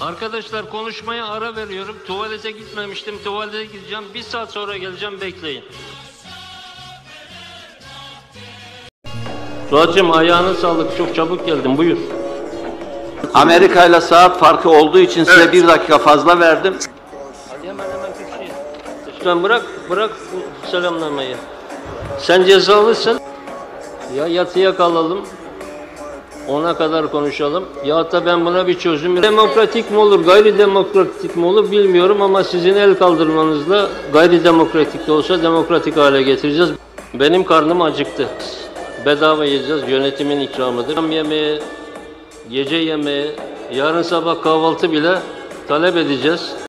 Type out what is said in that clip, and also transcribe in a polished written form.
Arkadaşlar konuşmaya ara veriyorum. Tuvalete gitmemiştim. Tuvalete gideceğim. 1 saat sonra geleceğim. Bekleyin. Suat'cığım ayağına sağlık. Çok çabuk geldin. Buyur. Amerika ile saat farkı olduğu için size 1 dakika fazla verdim. Hadi hemen Türkçe'ye. Lütfen bırak bu selamlamayı. Sen cezalısın. Ya yatıya kalalım. Ona kadar konuşalım. Ya da ben buna bir çözüm... Demokratik mi olur, gayri demokratik mi olur bilmiyorum ama sizin el kaldırmanızla gayri demokratik de olsa demokratik hale getireceğiz. Benim karnım acıktı. Bedava yiyeceğiz, yönetimin ikramıdır. Akşam yemeği, gece yemeği, yarın sabah kahvaltı bile talep edeceğiz.